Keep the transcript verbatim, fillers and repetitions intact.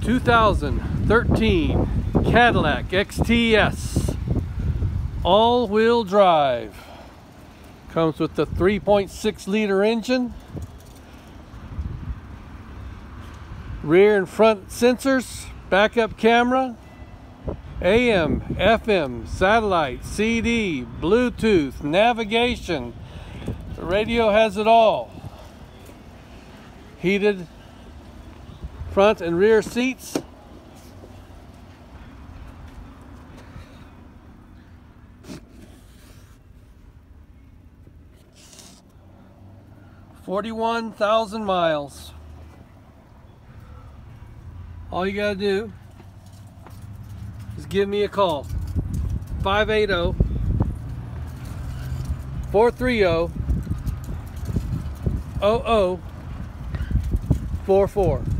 two thousand thirteen Cadillac X T S all-wheel drive. Comes with the three point six liter engine, rear and front sensors, backup camera, A M, F M, satellite, C D, Bluetooth, navigation. The radio has it all. Heated front and rear seats. forty-one thousand miles. All you gotta do is give me a call. five eight zero, four three zero, zero zero four four.